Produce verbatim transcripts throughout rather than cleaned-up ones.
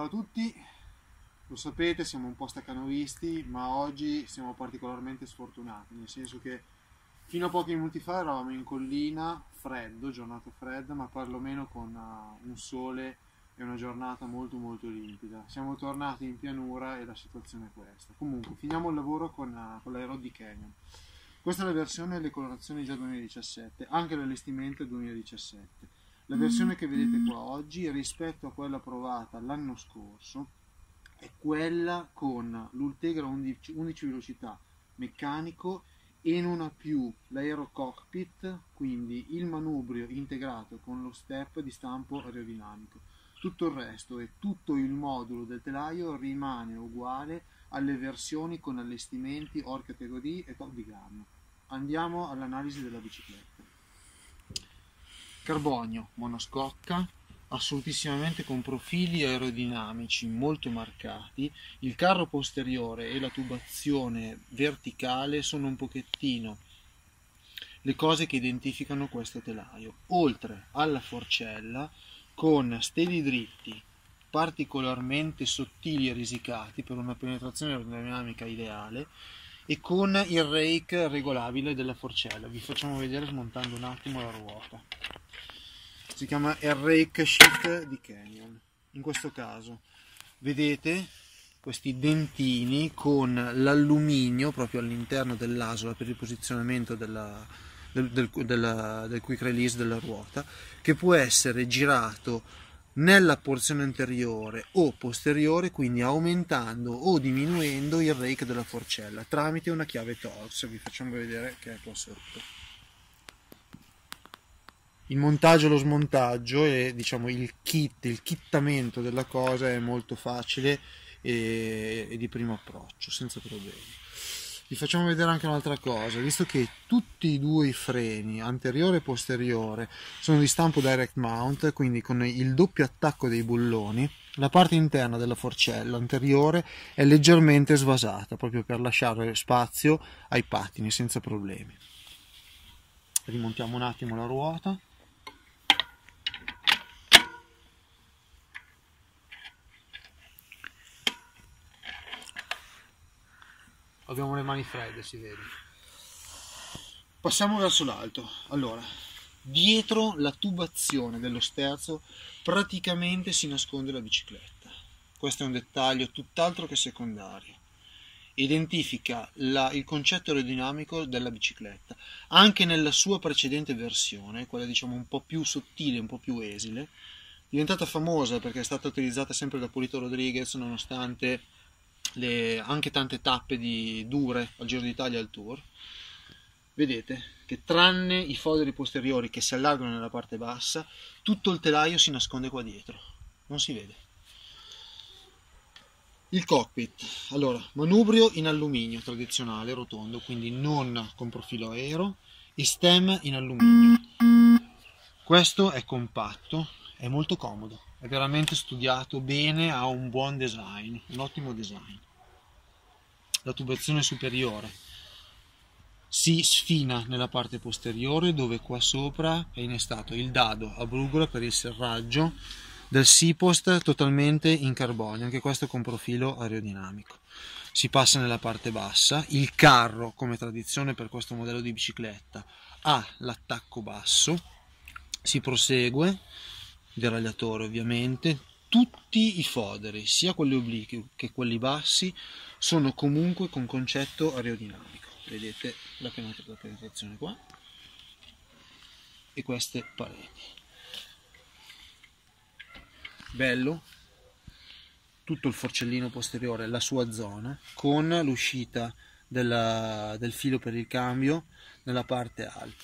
Ciao a tutti, lo sapete, siamo un po' staccanovisti, ma oggi siamo particolarmente sfortunati, nel senso che fino a pochi minuti fa eravamo in collina, freddo, giornata fredda, ma perlomeno con uh, un sole e una giornata molto molto limpida. Siamo tornati in pianura e la situazione è questa. Comunque, finiamo il lavoro con, uh, con l'aero di Canyon. Questa è la versione e le colorazioni già duemiladiciassette, anche l'allestimento è duemiladiciassette. La versione che vedete qua oggi rispetto a quella provata l'anno scorso è quella con l'Ultegra undici, undici velocità meccanico e non ha più l'aero cockpit, quindi il manubrio integrato con lo step di stampo aerodinamico. Tutto il resto e tutto il modulo del telaio rimane uguale alle versioni con allestimenti All Category e Top di gamma. Andiamo all'analisi della bicicletta. Carbonio monoscocca, assolutissimamente con profili aerodinamici molto marcati. Il carro posteriore e la tubazione verticale sono un pochettino le cose che identificano questo telaio, oltre alla forcella con steli dritti particolarmente sottili e risicati per una penetrazione aerodinamica ideale e con il rake regolabile della forcella. Vi facciamo vedere smontando un attimo la ruota. Si chiama il rake sheet di Canyon. In questo caso vedete questi dentini con l'alluminio proprio all'interno dell'asola per il posizionamento della, del, del, della, del quick release della ruota, che può essere girato nella porzione anteriore o posteriore, quindi aumentando o diminuendo il rake della forcella tramite una chiave Torx. Vi facciamo vedere che è qua sotto. Il montaggio e lo smontaggio e diciamo il kit, il kittamento della cosa è molto facile e, e di primo approccio, senza problemi. Vi facciamo vedere anche un'altra cosa, visto che tutti e due i freni, anteriore e posteriore, sono di stampo direct mount, quindi con il doppio attacco dei bulloni, la parte interna della forcella anteriore è leggermente svasata, proprio per lasciare spazio ai pattini senza problemi. Rimontiamo un attimo la ruota. Abbiamo le mani fredde, si vede. Passiamo verso l'alto. Allora, dietro la tubazione dello sterzo praticamente si nasconde la bicicletta. Questo è un dettaglio tutt'altro che secondario. Identifica la, il concetto aerodinamico della bicicletta. Anche nella sua precedente versione, quella diciamo un po' più sottile, un po' più esile, diventata famosa perché è stata utilizzata sempre da Polito Rodriguez nonostante le, anche tante tappe di dure al Giro d'Italia e al Tour. Vedete che tranne i foderi posteriori che si allargano nella parte bassa, tutto il telaio si nasconde qua dietro, non si vede. Il cockpit, allora, manubrio in alluminio tradizionale, rotondo, quindi non con profilo aero, e stem in alluminio. Questo è compatto, è molto comodo, è veramente studiato bene, ha un buon design, un ottimo design. La tubazione superiore si sfina nella parte posteriore, dove qua sopra è innestato il dado a brugola per il serraggio del Seapost totalmente in carbonio, anche questo con profilo aerodinamico. Si passa nella parte bassa, il carro, come tradizione per questo modello di bicicletta, ha l'attacco basso, si prosegue, deragliatore ovviamente, tutti i foderi, sia quelli obliqui che quelli bassi, sono comunque con concetto aerodinamico. Vedete la penetrazione qua e queste pareti. Bello, tutto il forcellino posteriore, la sua zona, con l'uscita del filo per il cambio nella parte alta.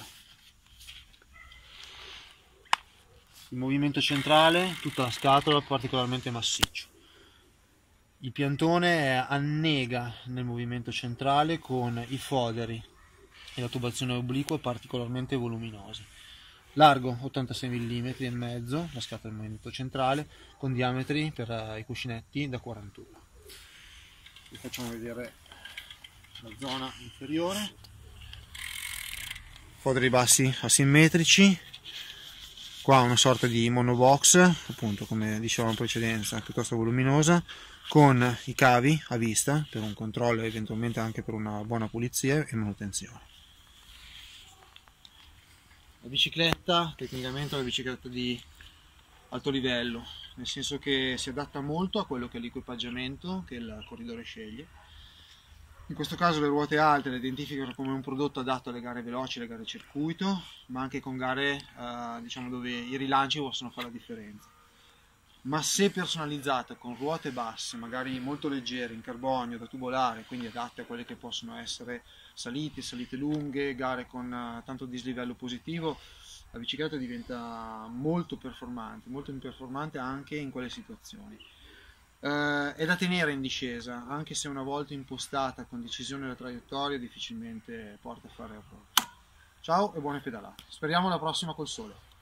Il movimento centrale, tutta la scatola particolarmente massiccio. Il piantone annega nel movimento centrale con i foderi e la tubazione obliqua particolarmente voluminosi. Largo ottantasei millimetri e mezzo, la scatola del movimento centrale, con diametri per i cuscinetti da quarantuno. Vi facciamo vedere la zona inferiore. Foderi bassi asimmetrici, Qua una sorta di monobox, appunto come dicevamo in precedenza, piuttosto voluminosa, con i cavi a vista per un controllo e eventualmente anche per una buona pulizia e manutenzione. La bicicletta tecnicamente è una bicicletta di alto livello, nel senso che si adatta molto a quello che è l'equipaggiamento che il corridore sceglie. In questo caso le ruote alte le identificano come un prodotto adatto alle gare veloci, alle gare circuito, ma anche con gare eh, diciamo dove i rilanci possono fare la differenza. Ma se personalizzata con ruote basse, magari molto leggere, in carbonio, da tubolare, quindi adatte a quelle che possono essere salite, salite lunghe, gare con uh, tanto dislivello positivo, la bicicletta diventa molto performante, molto performante anche in quelle situazioni. Uh, è da tenere in discesa, anche se una volta impostata con decisione la traiettoria difficilmente porta a fare errori. Ciao e buone pedalate, speriamo alla prossima col sole.